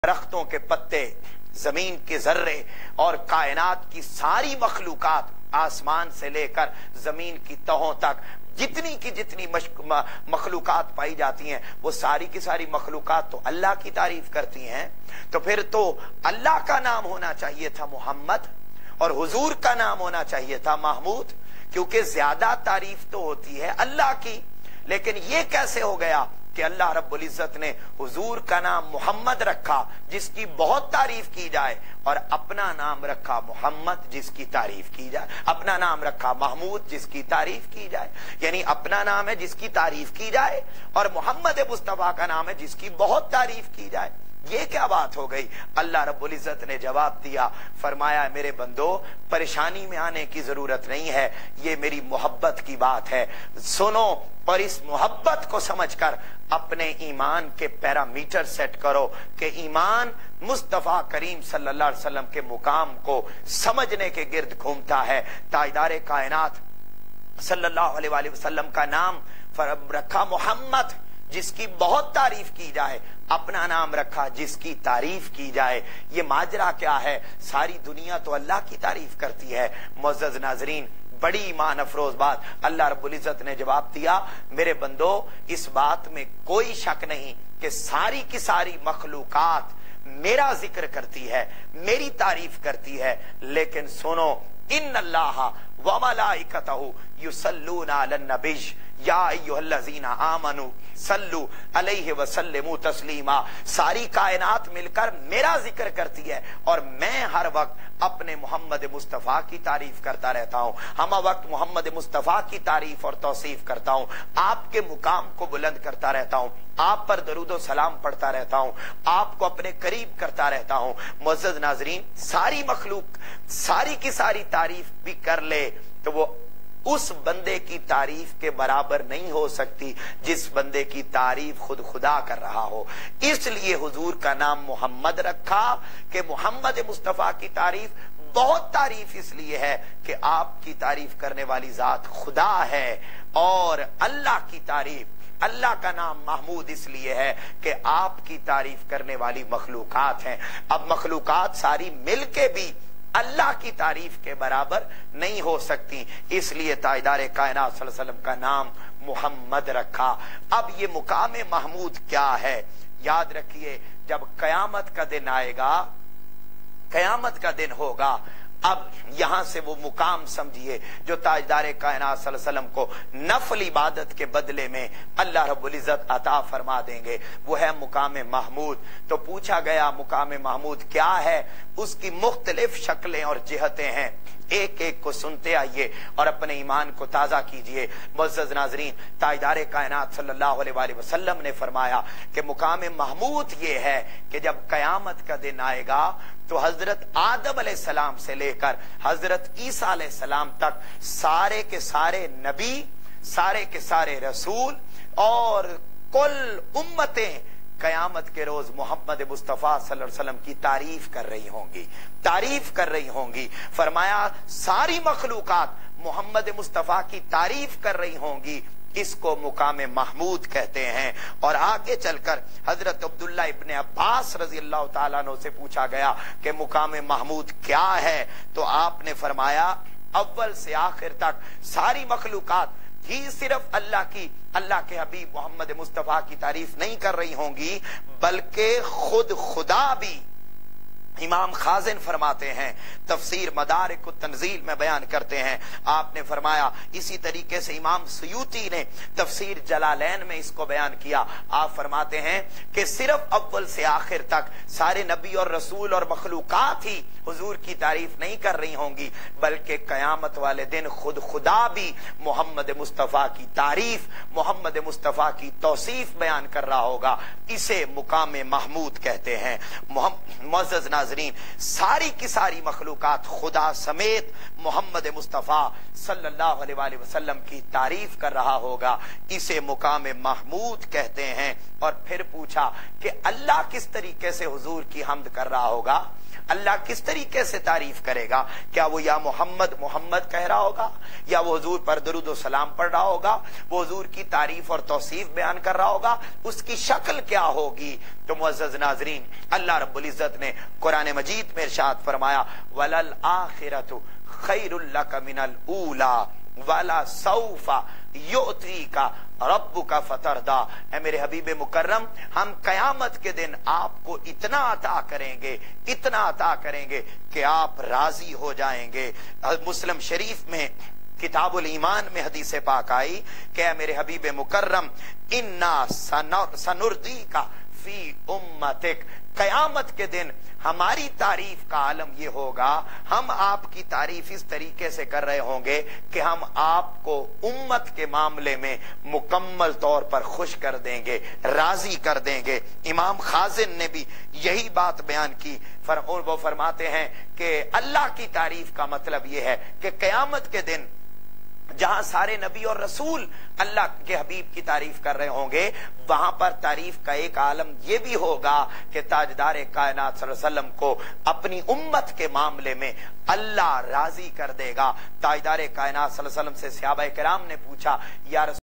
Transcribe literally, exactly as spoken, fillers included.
درختوں کے پتے، زمین کے ذرے اور کائنات کی ساری مخلوقات، آسمان سے لے کر زمین کی تہوں تک جتنی کی جتنی مخلوقات پائی جاتی ہیں، وہ ساری کی ساری مخلوقات تو اللہ کی تعریف کرتی ہیں۔ تو پھر تو اللہ کا نام ہونا چاہیے تھا محمد، اور حضور کا نام ہونا چاہیے تھا محمود، کیونکہ زیادہ تعریف تو ہوتی ہے اللہ کی۔ لیکن یہ کیسے ہو گیا کہ اللہ رب العزت نے حضور کا نام محمد رکھا جس کی بہت تعریف کی جائے، اور اپنا نام رکھا محمد جس کی تعریف کی جائے، اپنا نام رکھا محمود جس کی تعریف کی جائے۔ یعنی اپنا نام ہے جس کی تعریف کی جائے، اور محمد مصطفیٰ کا نام ہے جس کی بہت تعریف کی جائے۔ یہ کیا بات ہو گئی؟ اللہ رب العزت نے جواب دیا، فرمایا میرے بندو، پریشانی میں آنے کی ضرورت نہیں ہے، یہ میری محبت کی بات ہے، سنو اور اس محبت کو سمجھ کر اپنے ایمان کے پیرامیٹر سیٹ کرو کہ ایمان مصطفیٰ کریم صلی اللہ علیہ وسلم کے مقام کو سمجھنے کے گرد گھومتا ہے۔ تاجدار کائنات صلی اللہ علیہ وآلہ وسلم کا نام رکھا محمد جس کی بہت تعریف کی جائے، اپنا نام رکھا جس کی تعریف کی جائے۔ یہ ماجرا کیا ہے؟ ساری دنیا تو اللہ کی تعریف کرتی ہے۔ معزز ناظرین، بڑی ایمان افروز بات اللہ رب العزت نے جواب دیا، میرے بندو اس بات میں کوئی شک نہیں کہ ساری کی ساری مخلوقات میرا ذکر کرتی ہے، میری تعریف کرتی ہے، لیکن سنو، ان اللہ وملائکتہ یصلون علی النبی یا ایھا الذین آمنوا صلوا علیہ وسلموا تسلیما۔ ساری کائنات مل کر میرا ذکر کرتی ہے، اور میں ہر وقت اپنے محمد مصطفیٰ کی تعریف کرتا رہتا ہوں، ہم وقت محمد مصطفیٰ کی تعریف اور توصیف کرتا ہوں، آپ کے مقام کو بلند کرتا رہتا ہوں، آپ پر درود و سلام پڑھتا رہتا ہوں، آپ کو اپنے قریب کرتا رہتا ہوں۔ معزز ناظرین، ساری مخلوق ساری کی ساری تعریف بھی کر لے تو وہ اس بندے کی تعریف کے برابر نہیں ہو سکتی جس بندے کی تعریف خود خدا کر رہا ہو۔ اس لیے حضور کا نام محمد رکھا کہ محمد مصطفیٰ کی تعریف بہت تعریف اس لیے ہے کہ آپ کی تعریف کرنے والی ذات خدا ہے، اور اللہ کی تعریف، اللہ کا نام محمود اس لیے ہے کہ آپ کی تعریف کرنے والی مخلوقات ہیں۔ اب مخلوقات ساری مل کے بھی اللہ کی تعریف کے برابر نہیں ہو سکتی، اس لیے تاجدار کائنات صلی اللہ علیہ وسلم کا نام محمد رکھا۔ اب یہ مقام محمود کیا ہے؟ یاد رکھیے، جب قیامت کا دن آئے گا، قیامت کا دن ہوگا، اب یہاں سے وہ مقام سمجھیے جو تاجدار کائنات صلی اللہ علیہ وسلم کو نفل عبادت کے بدلے میں اللہ رب العزت عطا فرما دیں گے، وہ ہے مقام محمود۔ تو پوچھا گیا مقام محمود کیا ہے؟ اس کی مختلف شکلیں اور جہتیں ہیں، ایک ایک کو سنتے آئیے اور اپنے ایمان کو تازہ کیجئے۔ معزز ناظرین، تاجدار کائنات صلی اللہ علیہ وآلہ وسلم نے فرمایا کہ مقام محمود یہ ہے کہ جب قیامت کا دن آئے گا تو حضرت آدم علیہ السلام سے لے کر حضرت عیسیٰ علیہ السلام تک سارے کے سارے نبی، سارے کے سارے رسول اور کل امتیں قیامت کے روز محمد مصطفیٰ صلی اللہ علیہ وسلم کی تعریف کر رہی ہوں گی، تعریف کر رہی ہوں گی۔ فرمایا ساری مخلوقات محمد مصطفیٰ کی تعریف کر رہی ہوں گی، اس کو مقام محمود کہتے ہیں۔ اور آگے چل کر حضرت عبداللہ ابن عباس رضی اللہ تعالیٰ عنہ سے پوچھا گیا کہ مقام محمود کیا ہے؟ تو آپ نے فرمایا اول سے آخر تک ساری مخلوقات ہی صرف اللہ کی، اللہ کے حبیب محمد مصطفیٰ کی تعریف نہیں کر رہی ہوں گی، بلکہ خود خدا بھی۔ امام خازن فرماتے ہیں، تفسیر مدارک التنزیل میں بیان کرتے ہیں، آپ نے فرمایا، اسی طریقے سے امام سیوطی نے تفسیر جلالین میں اس کو بیان کیا، آپ فرماتے ہیں کہ صرف اول سے آخر تک سارے نبی اور رسول اور مخلوقات ہی حضور کی تعریف نہیں کر رہی ہوں گی، بلکہ قیامت والے دن خود خدا بھی محمد مصطفیٰ کی تعریف، محمد مصطفیٰ کی توصیف بیان کر رہا ہوگا۔ اسے مقام محمود کہتے ہیں۔ معزز ناظرین، ساری کی ساری مخلوقات خدا سمیت محمد مصطفیٰ صلی اللہ علیہ وآلہ وسلم کی تعریف کر رہا ہوگا، اسے مقام محمود کہتے ہیں۔ اور پھر پوچھا کہ اللہ کس طریقے سے حضور کی حمد کر رہا ہوگا، اللہ کس طریقے سے تعریف کرے گا؟ کیا وہ یا محمد محمد کہہ رہا ہوگا، یا وہ حضور پر درود و سلام پڑھ رہا ہوگا، وہ حضور کی تعریف اور توصیف بیان کر رہا ہوگا؟ اس کی شکل کیا ہوگی؟ تو معزز ناظرین، اللہ رب العزت نے قرآن مجید میں ارشاد فرمایا وَلَلْآخِرَةُ خَيْرٌ لَكَ مِنَ الْأُولَى وَلَسَوْفَ يُعْطِيكَ رَبُّكَ فَتَرْضَىٰ۔ اے میرے حبیب مکرم، ہم قیامت کے دن آپ کو اتنا عطا کریں گے، اتنا عطا کریں گے کہ آپ راضی ہو جائیں گے۔ مسلم شریف میں کتاب الایمان میں حدیث پاک آئی کہ اے میرے حبیب مکرم انا سنردیک فی امتک، قیامت کے دن ہماری تعریف کا عالم یہ ہوگا، ہم آپ کی تعریف اس طریقے سے کر رہے ہوں گے کہ ہم آپ کو امت کے معاملے میں مکمل طور پر خوش کر دیں گے، راضی کر دیں گے۔ امام خازن نے بھی یہی بات بیان کی، وہ فرماتے ہیں کہ اللہ کی تعریف کا مطلب یہ ہے کہ قیامت کے دن جہاں سارے نبی اور رسول اللہ کے حبیب کی تعریف کر رہے ہوں گے، وہاں پر تعریف کا ایک عالم یہ بھی ہوگا کہ تاجدار کائنات صلی اللہ علیہ وسلم کو اپنی امت کے معاملے میں اللہ راضی کر دے گا۔ تاجدار کائنات صلی اللہ علیہ وسلم سے صحابہ کرام نے پوچھا یا رسول